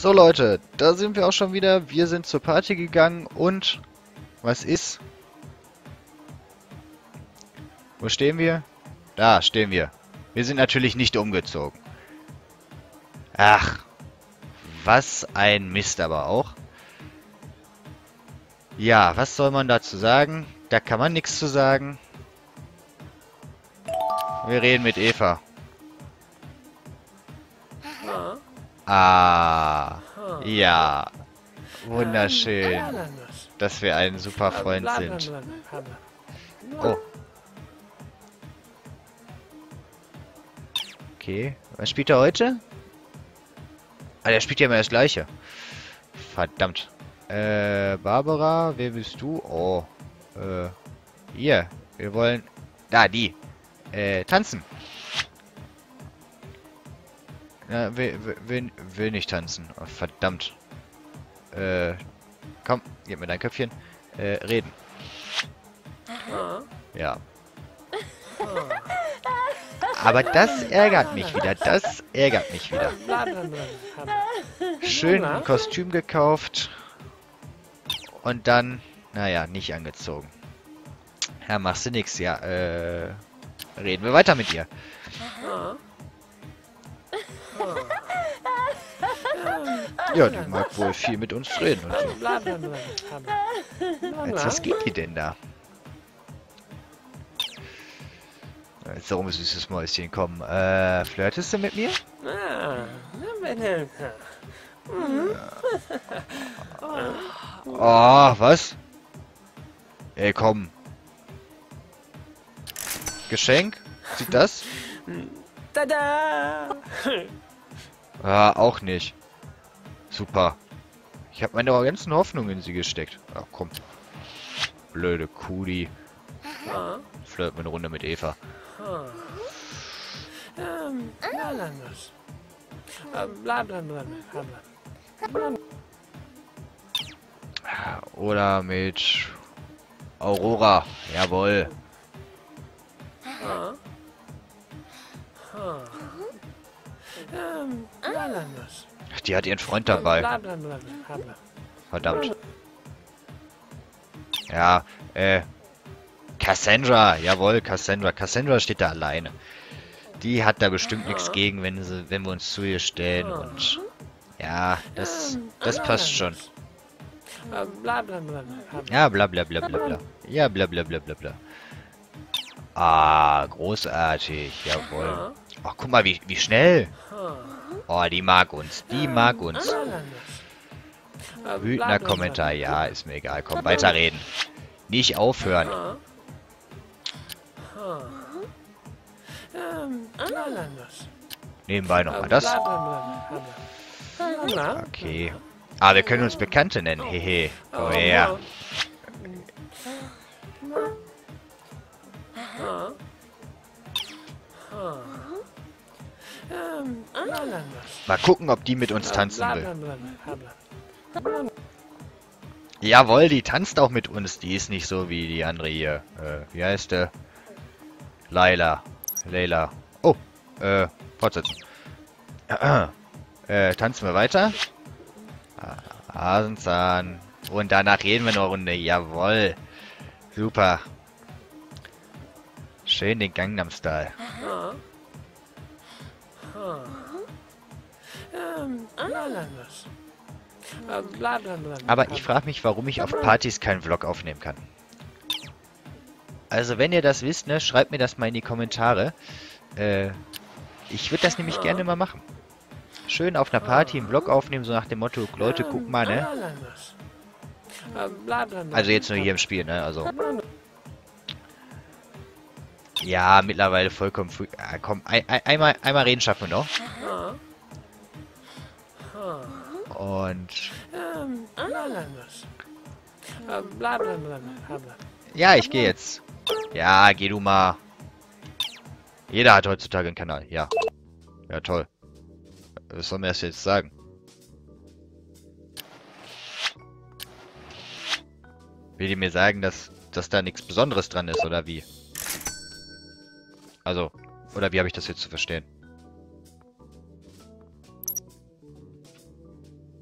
So Leute, da sind wir auch schon wieder. Wir sind zur Party gegangen und was ist? Wo stehen wir? Da stehen wir. Wir sind natürlich nicht umgezogen. Ach, was ein Mist aber auch. Ja, was soll man dazu sagen? Da kann man nichts zu sagen. Wir reden mit Eva. Ah, ja, wunderschön, dass wir ein super Freund sind. Oh. Okay, was spielt er heute? Ah, der spielt ja immer das Gleiche. Verdammt. Barbara, wer bist du? Oh, hier, wir wollen... Da, die. Tanzen. Ja, will nicht tanzen. Oh, verdammt. Komm, gib mir dein Köpfchen. Reden. Ja. Aber das ärgert mich wieder. Das ärgert mich wieder. Schön ein Kostüm gekauft. Und dann, naja, nicht angezogen. Ja, machst du nix. Ja, reden wir weiter mit ihr. Ja, die mag wohl viel mit uns reden und so. Jetzt, was geht die denn da? So ein süßes Mäuschen, komm. Flirtest du mit mir? Oh, was? Ey, komm. Geschenk? Sieht das? Tada! Ah, auch nicht. Super. Ich habe meine ganzen Hoffnungen in sie gesteckt. Ach komm. Blöde Kudi. Flirt mir eine Runde mit Eva. Oder mit Aurora. Jawohl. Ach, die hat ihren Freund dabei. Verdammt. Ja, Cassandra. Jawohl, Cassandra. Cassandra steht da alleine. Die hat da bestimmt nichts gegen, wenn wir uns zu ihr stellen. Und ja, das passt schon. Ja, bla bla bla bla bla. Ja, bla bla bla bla bla. Ah, großartig. Jawohl. Oh, guck mal, wie schnell. Oh, die mag uns. Die mag uns. Wütender Kommentar. Ja, ist mir egal. Komm, weiterreden. Nicht aufhören. Nebenbei nochmal das. Okay. Ah, wir können uns Bekannte nennen. Hehe. Komm her. Mal gucken, ob die mit uns tanzen will. Jawohl, die tanzt auch mit uns. Die ist nicht so wie die andere hier. Wie heißt der? Leila. Oh, fortsetzen. Tanzen wir weiter? Hasenzahn. Und danach reden wir noch eine Runde. Jawohl. Super. Schön den Gangnam Style. Aber ich frage mich, warum ich auf Partys keinen Vlog aufnehmen kann. Also wenn ihr das wisst, ne, schreibt mir das mal in die Kommentare. Ich würde das nämlich gerne mal machen. Schön auf einer Party einen Vlog aufnehmen, so nach dem Motto, Leute, guck mal, ne? Also jetzt nur hier im Spiel, ne? Also. Ja, mittlerweile vollkommen früh. Komm, einmal reden schaffen wir noch. Und... Ja, ich gehe jetzt. Ja, geh du mal. Jeder hat heutzutage einen Kanal, ja. Ja, toll. Was soll mir das jetzt sagen? Will die mir sagen, dass da nichts Besonderes dran ist, oder wie? Also, oder wie habe ich das jetzt zu verstehen?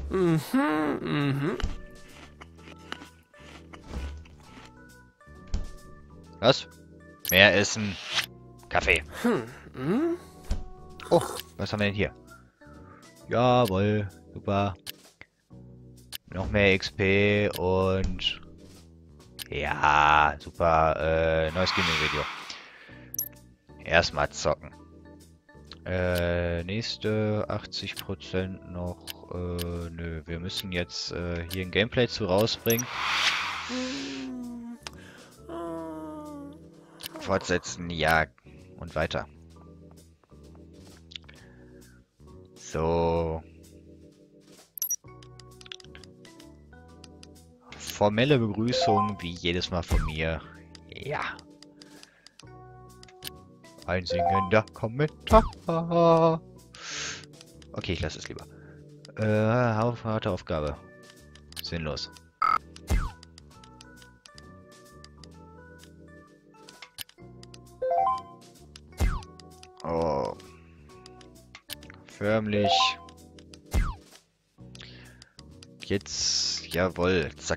Was? Mehr essen. Kaffee. Oh, was haben wir denn hier? Jawohl, super. Noch mehr XP und... Ja, super. Neues Gaming-Video. Erstmal zocken. Nächste 80% noch. Nö, wir müssen jetzt hier ein Gameplay zu rausbringen. Fortsetzen, ja. Und weiter. So. Formelle Begrüßung, wie jedes Mal von mir. Ja. Ein singender Kommentar. Okay, ich lasse es lieber. Harte Aufgabe. Sinnlos. Oh. Förmlich. Jetzt, jawohl, zack.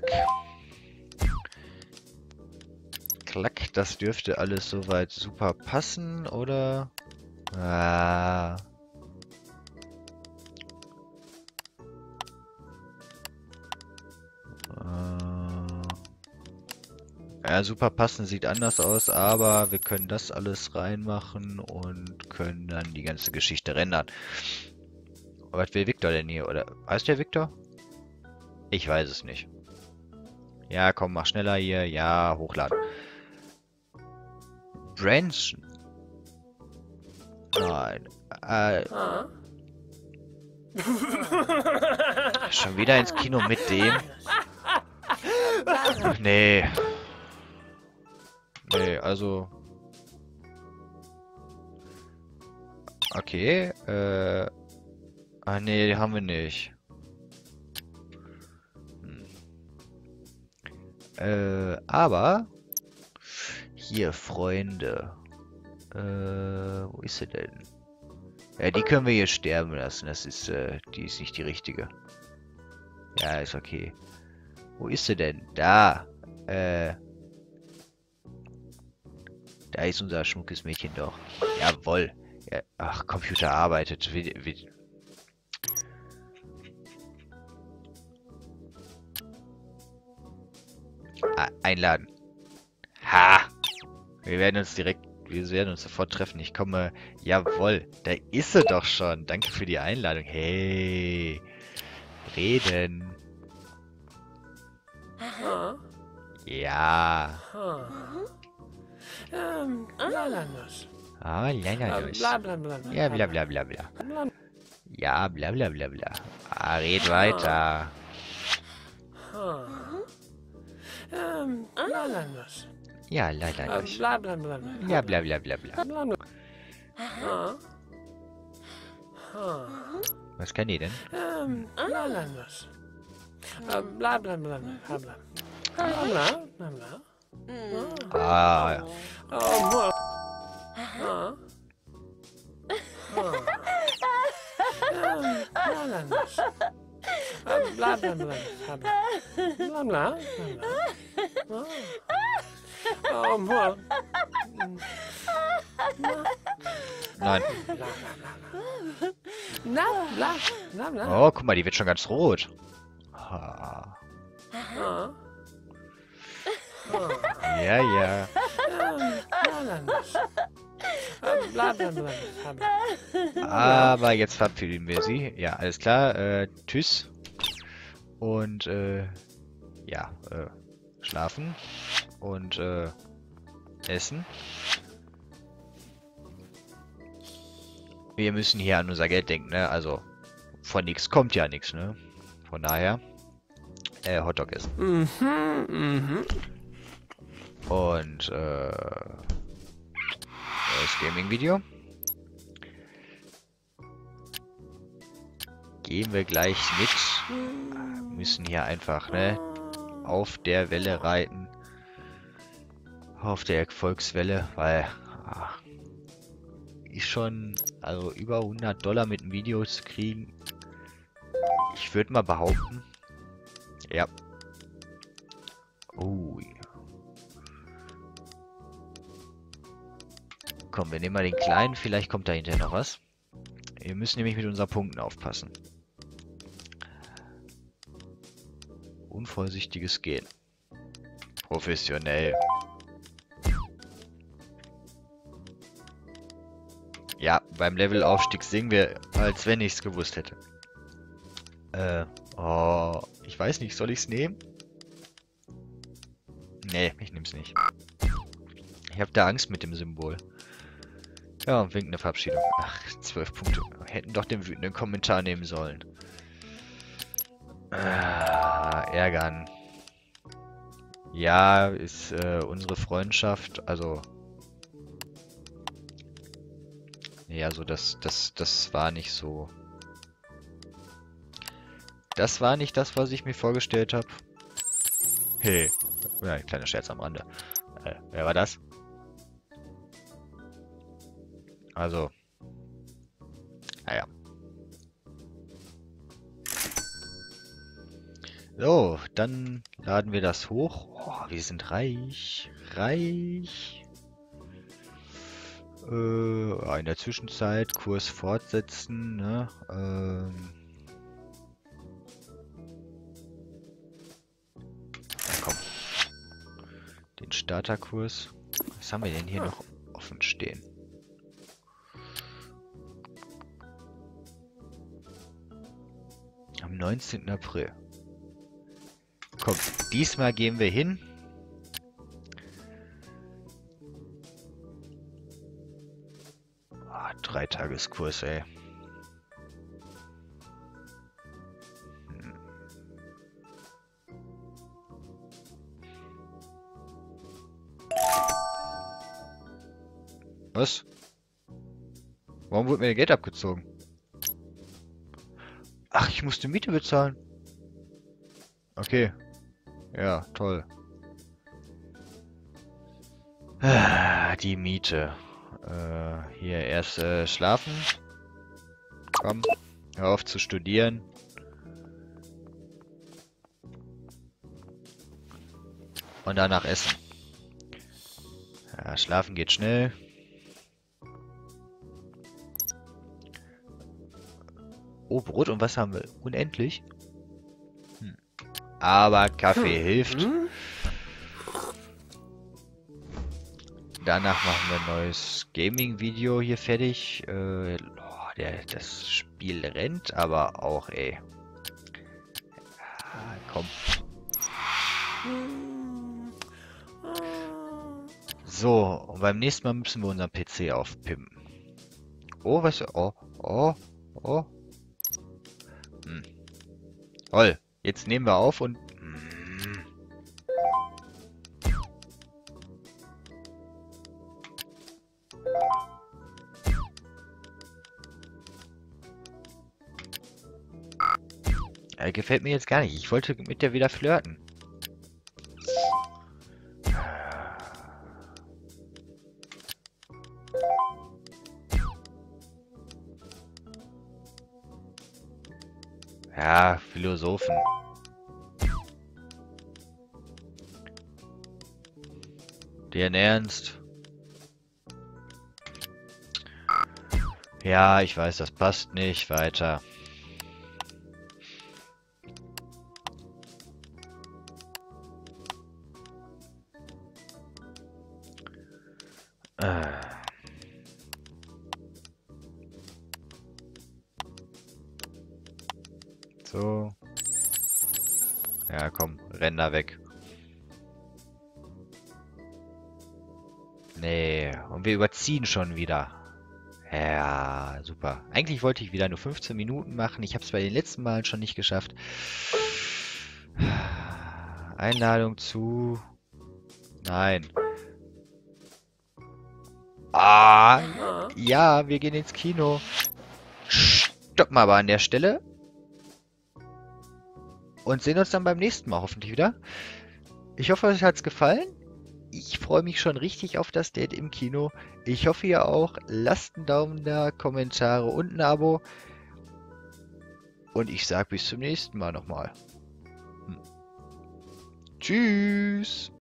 Klack, das dürfte alles soweit super passen, oder? Ah. Ja, super passen sieht anders aus, aber wir können das alles reinmachen und können dann die ganze Geschichte rendern. Was will Victor denn hier, oder? Heißt der Victor? Ich weiß es nicht. Ja, komm, mach schneller hier. Ja, hochladen. Branchen. Nein. Schon wieder ins Kino mit dem? Nee. Nee, also... Okay, Ah, nee, haben wir nicht. Aber... Hier, Freunde. Wo ist sie denn? Ja, die können wir hier sterben lassen. Das ist, die ist nicht die richtige. Ja, ist okay. Wo ist sie denn? Da. Da ist unser schmuckes Mädchen doch. Jawohl. Ja, ach, Computer arbeitet. Einladen. Ha! Wir werden uns sofort treffen. Ich komme. Jawohl. Da ist sie doch schon. Danke für die Einladung. Hey. Reden. Ja. Lalanos. Ah, Lalanos. Bla bla bla. Ja, bla bla bla bla. Ja, bla bla bla bla. Ah, red weiter. Lalanos. Ja, Lalanos. Bla bla bla. Ja, bla bla bla bla. Was kann die denn? Lalanos. Bla bla bla bla. Bla bla bla. Ah, Lalanos. Bla bla bla. Bla bla. nein. Bla. Oh, guck mal, die wird schon ganz rot. Ah. Ja, ja. Bla bla bla. Aber jetzt verabschieden wir sie. Ja, alles klar. Tschüss. Und, ja, schlafen. Und, essen. Wir müssen hier an unser Geld denken, ne? Also, von nichts kommt ja nichts, ne? Von daher, Hotdog essen. Und, neues Gaming-Video. Gehen wir gleich mit. Müssen hier einfach, ne? Auf der Welle reiten. Auf der Erfolgswelle, weil ist schon, also über $100 mit einem Video zu kriegen, Ich würde mal behaupten. Ja. Oh. Komm, wir nehmen mal den kleinen. Vielleicht kommt da hinterher noch was. Wir müssen nämlich mit unseren Punkten aufpassen. Unvorsichtiges Gehen. Professionell. Ja, beim Levelaufstieg singen wir, als wenn ich es gewusst hätte. Oh, ich weiß nicht, soll ich es nehmen? Nee, ich nehme es nicht. Ich habe da Angst mit dem Symbol. Ja, und winkende Verabschiedung. Ach, 12 Punkte. Hätten doch den wütenden Kommentar nehmen sollen. Ärgern. Ja, ist unsere Freundschaft, also... Nee, also das war nicht so... Das war nicht das, was ich mir vorgestellt habe. Hey. Ja, ein kleiner Scherz am Rande. Wer war das? Also. Naja. So, dann laden wir das hoch. Oh, wir sind reich. Reich. In der Zwischenzeit Kurs fortsetzen, ne? Komm. Den Starterkurs. Was haben wir denn hier noch offen stehen? Am 19. April. Komm, diesmal gehen wir hin. Oh, 3-Tageskurs, ey. Was? Warum wurde mir Geld abgezogen? Ach, ich musste Miete bezahlen. Okay. Ja, toll. Die Miete. Hier erst schlafen. Komm, hör auf zu studieren. Und danach essen. Ja, schlafen geht schnell. Oh, Brot und Wasser haben wir unendlich. Aber Kaffee hilft. Danach machen wir ein neues Gaming-Video hier fertig. Das Spiel rennt aber auch, ey. Komm. So, und beim nächsten Mal müssen wir unseren PC aufpimpen. Oh, was? Oh. Toll. Jetzt nehmen wir auf und... gefällt mir jetzt gar nicht. Ich wollte mit der wieder flirten. Ja, Philosophen. Deren Ernst? Ja, ich weiß, das passt nicht. Weiter. So. Ja, komm, renn da weg. Nee, und wir überziehen schon wieder. Ja, super. Eigentlich wollte ich wieder nur 15 Minuten machen. Ich habe es bei den letzten Malen schon nicht geschafft. Einladung zu... Nein. Ah, ja, wir gehen ins Kino. Stoppen wir aber an der Stelle. Und sehen uns dann beim nächsten Mal hoffentlich wieder. Ich hoffe, euch hat's gefallen. Ich freue mich schon richtig auf das Date im Kino. Ich hoffe, ihr auch. Lasst einen Daumen da, Kommentare und ein Abo. Und ich sag bis zum nächsten Mal nochmal. Tschüss.